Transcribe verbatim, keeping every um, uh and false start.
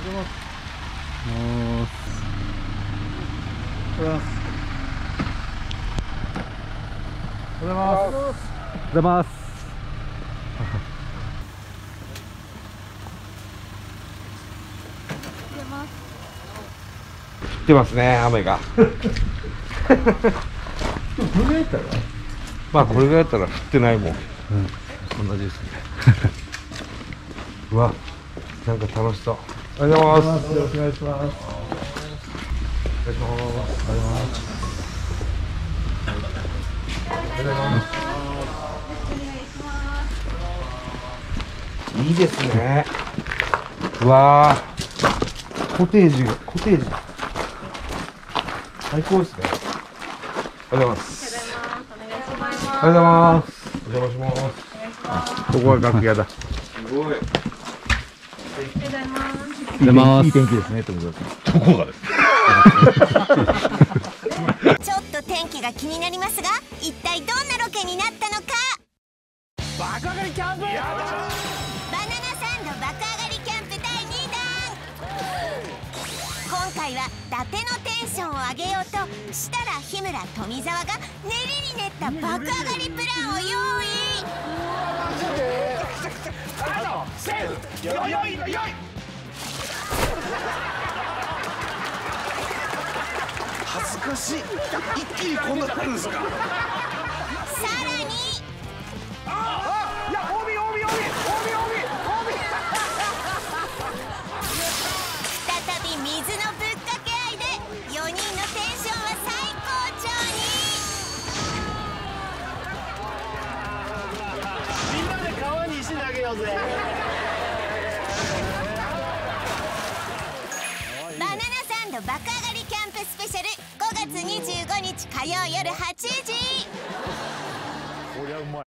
おはようございます。おはようございます。降ってますね、雨が。これぐらいやったら、まあこれぐらいやったら降ってないもん。うん、同じですね。うわ、なんか楽しそう。おはようございます。よろしくお願いします。お願いします。おはようございます。おはようございます。いいですね。うわー、コテージが、コテージ。最高ですね。おはようございます。おはようございます。お邪魔します。ここは楽屋だ。すごい。おはようございます。いい天気ですね、ともさん。どこがですか。 ちょっと天気が気になりますが、一体どんなロケになったのか。爆上がりキャンプ。バナナサンド爆上がりキャンプだいにだん。今回は伊達のテンションを上げようと設楽、日村、富澤が練りに練った爆上がりプランを用意。セーフ。よいよいよい。恥ずかしい。一気にこんななるんですか。さらにああ、いや、帯帯帯帯帯帯再び水のぶっかけ合いでよにんのテンションは最高潮に。みんなで川に石投げようぜ。バナナサンド爆上がりキャンプスペシャルごがつにじゅうごにち火曜よるはちじ。